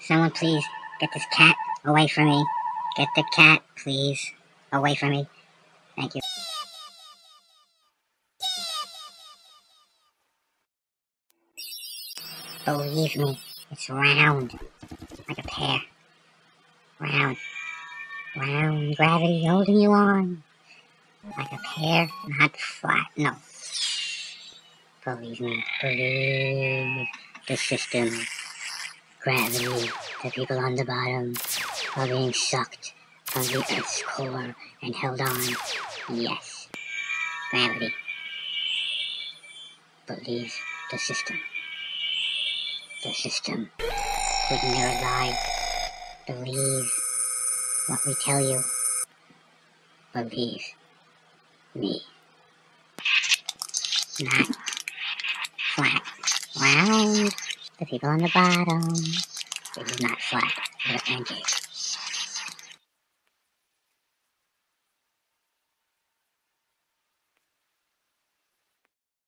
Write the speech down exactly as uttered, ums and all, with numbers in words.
Someone please get this cat away from me. Get the cat, please, away from me. Thank you. Believe me, it's round, like a pear. Round, round, gravity holding you on, like a pear, not flat, no. Believe me, believe the system. Gravity, the people on the bottom are being sucked from the Earth's core and held on. Yes, gravity. Believe the system. The system would never lie. Believe what we tell you. Believe me. Not flat, round. The people on the bottom. It is not flat, but a pancake.